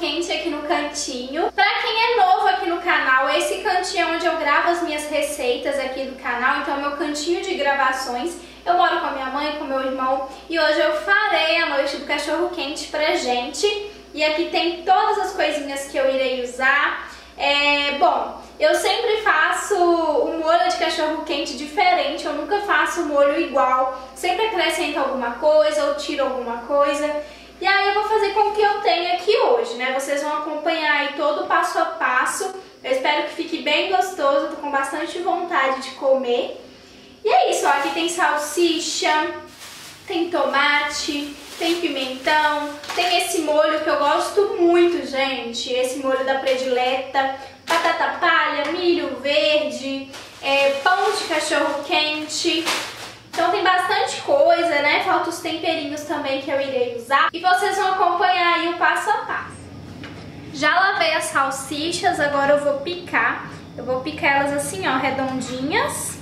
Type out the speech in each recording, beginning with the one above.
quente aqui no cantinho. Pra quem é novo aqui no canal, esse cantinho é onde eu gravo as minhas receitas aqui do canal, então é o meu cantinho de gravações. Eu moro com a minha mãe, com meu irmão, e hoje eu farei a noite do cachorro quente pra gente. E aqui tem todas as coisinhas que eu irei usar. Bom, eu sempre faço um molho de cachorro quente diferente, eu nunca faço um molho igual. Sempre acrescento alguma coisa ou tiro alguma coisa. E aí eu vou fazer com o que eu tenho aqui hoje, né? Vocês vão acompanhar aí todo o passo a passo. Eu espero que fique bem gostoso, eu tô com bastante vontade de comer. E é isso, ó, aqui tem salsicha, tem tomate, tem pimentão, tem esse molho que eu gosto muito, gente, esse molho da predileta, batata palha, milho verde, pão de cachorro quente. Então tem bastante coisa, né? Falta os temperinhos também que eu irei usar. E vocês vão acompanhar aí o passo a passo. Já lavei as salsichas, agora eu vou picar. Eu vou picar elas assim, ó, redondinhas.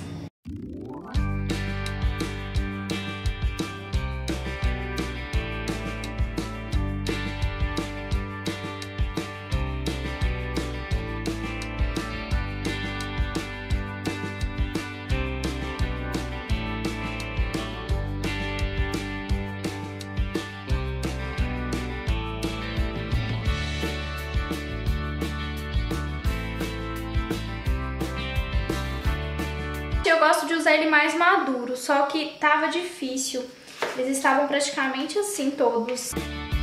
Eu gosto de usar ele mais maduro, só que tava difícil. Eles estavam praticamente assim todos.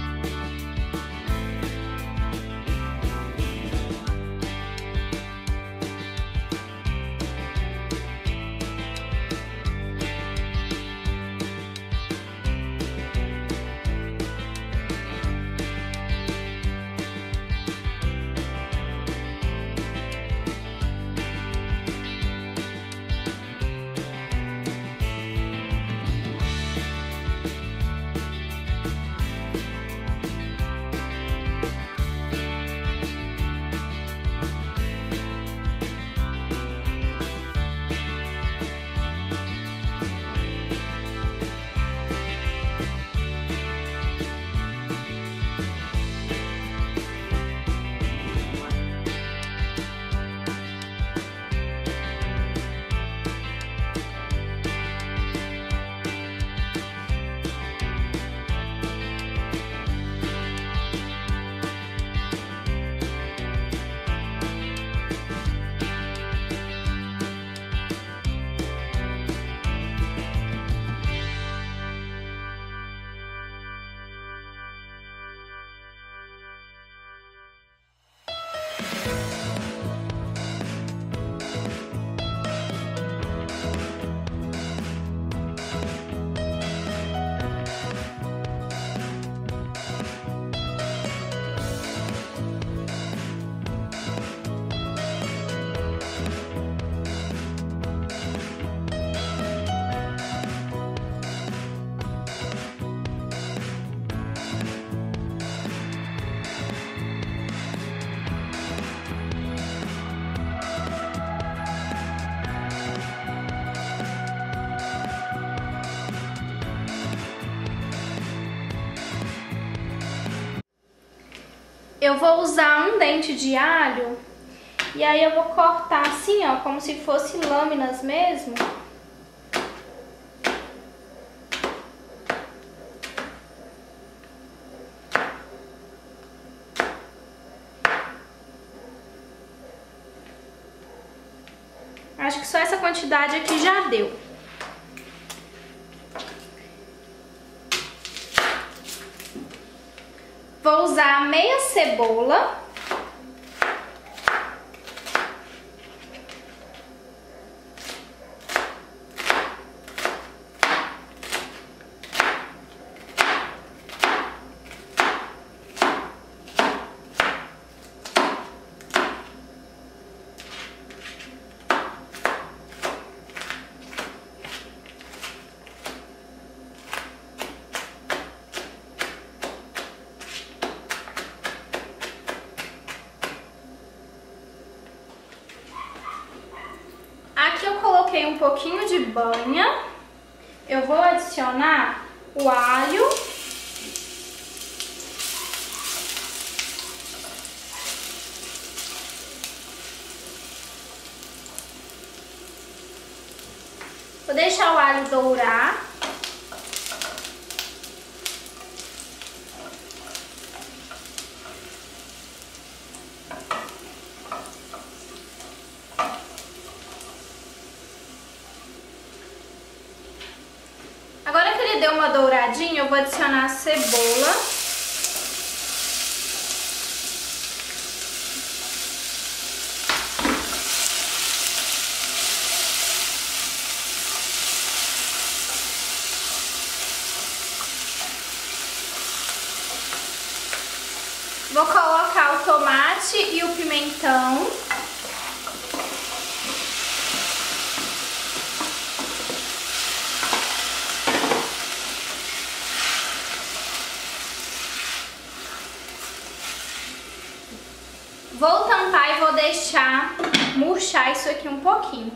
Eu vou usar um dente de alho e aí eu vou cortar assim, ó, como se fosse lâminas mesmo. Acho que só essa quantidade aqui já deu. Vou usar meia cebola. Coloquei um pouquinho de banha. Eu vou adicionar o alho. Vou deixar o alho dourar. Agora que ele deu uma douradinha, eu vou adicionar a cebola. Vou colocar o tomate e o pimentão. Vou tampar e vou deixar murchar isso aqui um pouquinho.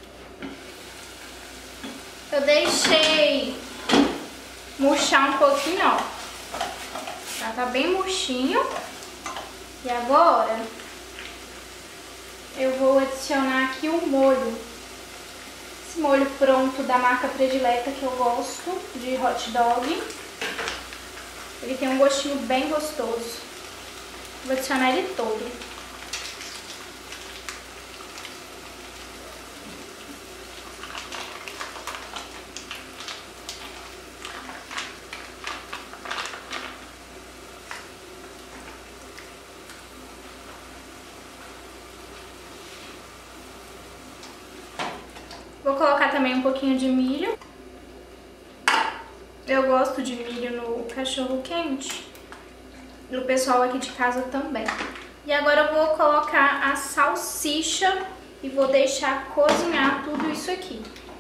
Eu deixei murchar um pouquinho, ó. Já tá bem murchinho. E agora eu vou adicionar aqui o molho. Esse molho pronto da marca predileta que eu gosto, de hot dog. Ele tem um gostinho bem gostoso. Vou adicionar ele todo. Vou colocar também um pouquinho de milho. Eu gosto de milho no cachorro quente. E o pessoal aqui de casa também. E agora eu vou colocar a salsicha e vou deixar cozinhar tudo isso aqui.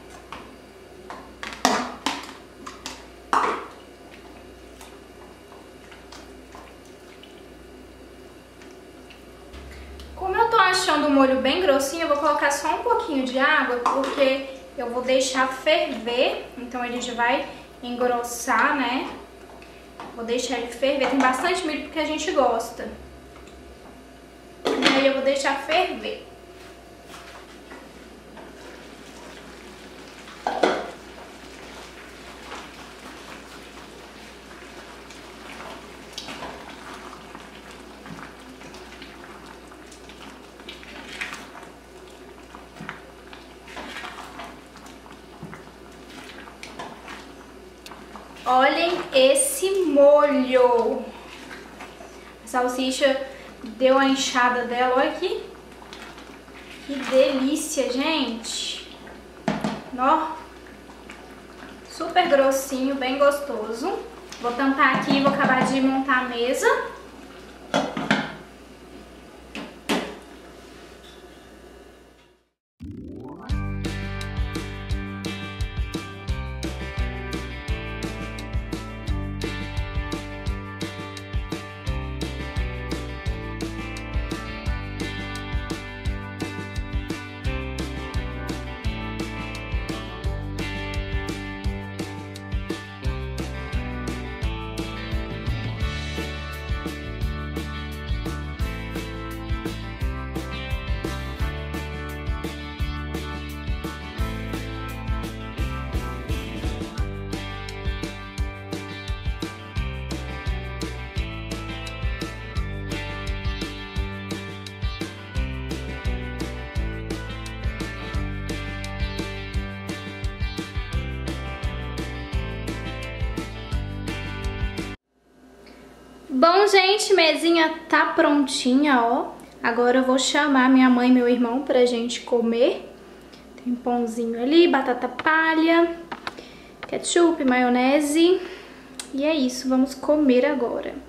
Como eu tô achando o molho bem grossinho, eu vou colocar só um pouquinho de água, porque eu vou deixar ferver, então ele já vai engrossar, né? Vou deixar ele ferver, tem bastante milho porque a gente gosta. E aí eu vou deixar ferver. Olhem esse molho. A salsicha deu a inchada dela, olha aqui. Que delícia, gente. Ó, super grossinho, bem gostoso. Vou tampar aqui e vou acabar de montar a mesa. Bom, gente, mesinha tá prontinha, ó. Agora eu vou chamar minha mãe e meu irmão pra gente comer. Tem pãozinho ali, batata palha, ketchup, maionese. E é isso, vamos comer agora.